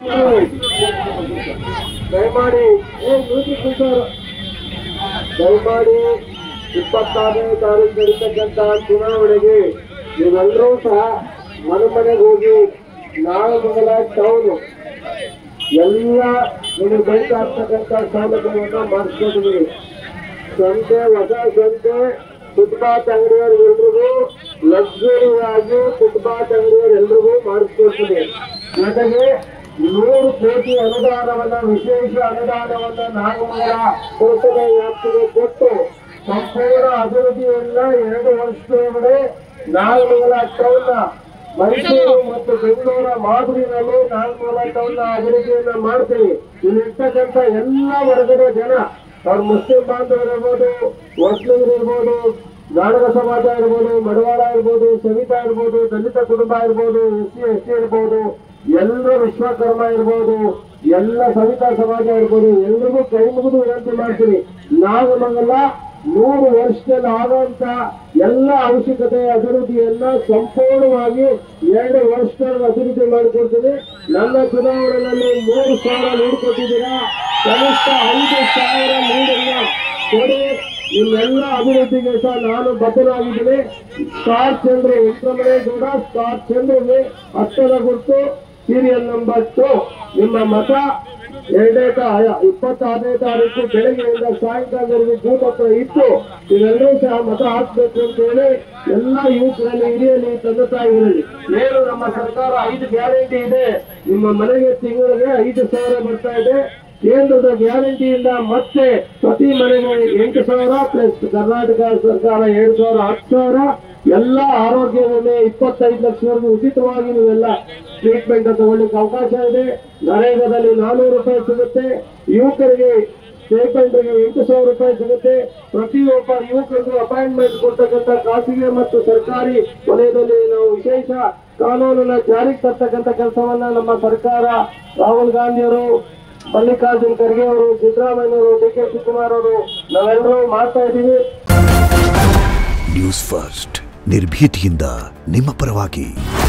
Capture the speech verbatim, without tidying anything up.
ದಯಮಾಡಿ ದಯಮಾಡಿ ಇಪ್ಪತ್ತಾರನೇ ತಾರೀಕು ನಡೀತಕ್ಕಂಥ ಚುನಾವಣೆಗೆ ನೀವೆಲ್ಲರೂ ಸಹ ಮನೆ ಮನೆಗೆ ಹೋಗಿ ನಾಗಮಂಗಲ ಟೌನ್ ಎಲ್ಲ ನಿಮಗೆ ಬೇಕಾಗ್ತಕ್ಕಂಥ ಸೌಲಭ್ಯವನ್ನು ಮಾಡಿಸ್ಕೊಂಡಿದ್ದೀವಿ. ಸಂತೆ ಹೊಸ ಸಂತೆ ಫುಟ್ಪಾತ್ ಅಂಗಡಿಯವರೆಲ್ರಿಗೂ ಲಕ್ಸುರಿ ಆಗಿ ಫುಟ್ಪಾತ್ ಅಂಗಡಿಯವರೆಲ್ರಿಗೂ ಮಾಡಿಸ್ಕೊಡ್ತೀವಿ. ಜೊತೆಗೆ ನೂರು ಕೋಟಿ ಅನುದಾನವನ್ನ ವಿಶೇಷ ಅನುದಾನವನ್ನ ನಾಗಮಂಗಲ ಪುರಸಭೆ ವ್ಯಾಪ್ತಿಗೆ ಕೊಟ್ಟು ಸಂಪೂರ್ಣ ಅಭಿವೃದ್ಧಿಯನ್ನ ಎರಡು ವರ್ಷದೊಳಗಡೆ ನಾಗಮಂಗಲ ಟೌನ್ನ ಮೈಸೂರು ಮತ್ತು ಬೆಂಗಳೂರ ಮಾದರಿನಲ್ಲಿ ನಾಗಮಂಗಲ ಟೌನ್ನ ಅಭಿವೃದ್ಧಿಯನ್ನ ಮಾಡ್ತೀವಿ. ಇಲ್ಲಿರ್ತಕ್ಕಂಥ ಎಲ್ಲ ವರ್ಗದ ಜನ, ಅವ್ರು ಮುಸ್ಲಿಂ ಬಾಂಧವರಿರ್ಬೋದು, ಮುಸ್ಲಿಮರಿರ್ಬೋದು, ನಾಡಕ ಸಮಾಜ ಇರ್ಬೋದು, ಮಡವಾಳ ಇರ್ಬೋದು, ಸವಿತಾ ಇರ್ಬೋದು, ದಲಿತ ಕುಟುಂಬ ಇರ್ಬೋದು, ಎಸ್ ಸಿ ಎಸ್ ಟಿ ಇರ್ಬೋದು, ಎಲ್ಲರೂ ವಿಶ್ವಕರ್ಮ ಇರ್ಬೋದು, ಎಲ್ಲ ಸವಿತಾ ಸಮಾಜ ಇರ್ಬೋದು, ಎಲ್ರಿಗೂ ಕೈ ಮುಗಿದು ವಿನಂತಿ ಮಾಡ್ತೀವಿ. ನಾಗಮಂಗಲ ನೂರು ವರ್ಷದಲ್ಲಿ ಆಗುವಂತ ಎಲ್ಲ ಅವಶ್ಯಕತೆ ಅಭಿವೃದ್ಧಿಯನ್ನ ಸಂಪೂರ್ಣವಾಗಿ ಎರಡು ವರ್ಷದಲ್ಲಿ ಅಭಿವೃದ್ಧಿ ಮಾಡಿಕೊಡ್ತೀನಿ. ನನ್ನ ಚುನಾವಣೆಯಲ್ಲಿ ಮೂರು ಸಾವಿರ ಲೀಡ್ ಕೊಟ್ಟಿದ್ದೀರಾ, ಕನಿಷ್ಠ ಐದು ಸಾವಿರ ಲೀಡನ್ನ ಕೊಡಿ. ನಿಮ್ಮೆಲ್ಲ ಅಭಿವೃದ್ಧಿಗೆ ಸಹ ನಾನು ಬದ್ಧನಾಗಿದ್ದೀನಿ. ಸ್ಟಾರ್ ಚಂದ್ರು ವೆಂಕಟರಮಣೇಗೌಡ, ಸ್ಟಾರ್ ಚಂದ್ರಗೆ ಹತ್ತದ ಗುರುತು, ಸೀರಿಯಲ್ ನಂಬರ್ ಟು. ನಿಮ್ಮ ಮತ ಎರಡನೇ ಇಪ್ಪತ್ತಾರನೇ ತಾರೀಕು ಬೆಳಗ್ಗೆಯಿಂದ ಸಾಯಂಕಾಲದವರೆಗೂ ಬೂತ್ ಹತ್ರ ಇತ್ತು ನೀವೆಲ್ಲರೂ ಸಹ ಮತ ಹಾಕ್ಬೇಕು ಅಂತ ಹೇಳಿ ಎಲ್ಲ ಯುವಕರಲ್ಲಿ ಹಿರಿಯಲಿ ತಂದೆ ತಾಯಿಗಳಲ್ಲಿ ಏನು ನಮ್ಮ ಸರ್ಕಾರ ಐದು ಗ್ಯಾರಂಟಿ ಇದೆ. ನಿಮ್ಮ ಮನೆಗೆ ತಿಂಗಳಿಗೆ ಐದು ಸಾವಿರ ಬರ್ತಾ ಇದೆ. ಕೇಂದ್ರದ ಗ್ಯಾರಂಟಿಯಿಂದ ಮತ್ತೆ ಪ್ರತಿ ಮನೆಗೆ ಎಂಟು ಸಾವಿರ ಪ್ಲಸ್ ಕರ್ನಾಟಕ ಸರ್ಕಾರ ಏಳು ಸಾವಿರ ಹತ್ತು ಸಾವಿರ ಎಲ್ಲ ಆರೋಗ್ಯ ವಿಮೆ ಇಪ್ಪತ್ತೈದು ಲಕ್ಷವರೆಗೂ ಉಚಿತವಾಗಿ ನೀವೆಲ್ಲ ಟ್ರೀಟ್ಮೆಂಟ್ ತಗೊಳ್ಳಿಕ್ಕೆ ಅವಕಾಶ ಇದೆ. ನರೇಗಾದಲ್ಲಿ ನಾನೂರು ರೂಪಾಯಿ ಸಿಗುತ್ತೆ. ಯುವಕರಿಗೆ ಸ್ಟೇಟ್ಮೆಂಟ್ಗೆ ಎಂಟು ಸಾವಿರ ರೂಪಾಯಿ ಸಿಗುತ್ತೆ. ಪ್ರತಿಯೊಬ್ಬ ಯುವಕರಿಗೂ ಅಪಾಯಿಂಟ್ಮೆಂಟ್ ಕೊಡ್ತಕ್ಕಂಥ ಖಾಸಗಿ ಮತ್ತು ಸರ್ಕಾರಿ ವಲಯದಲ್ಲಿ ನಾವು ವಿಶೇಷ ಕಾನೂನನ್ನ ಜಾರಿಗೆ ತರ್ತಕ್ಕಂಥ ಕೆಲಸವನ್ನ ನಮ್ಮ ಸರ್ಕಾರ, ರಾಹುಲ್ ಗಾಂಧಿಯವರು, ಮಲ್ಲಿಕಾರ್ಜುನ್ ಖರ್ಗೆ ಅವರು, ಸಿದ್ದರಾಮಯ್ಯವರು, ಡಿ ಕೆ ಶಿವಕುಮಾರ್ ಅವರು ನಾವೆಲ್ಲರೂ ಮಾಡ್ತಾ ಇದ್ದೀವಿ. ನ್ಯೂಸ್ ಫಸ್ಟ್ ನಿರ್ಭೀತಿಯಿಂದ ನಿಮ್ಮ ಪರವಾಗಿ.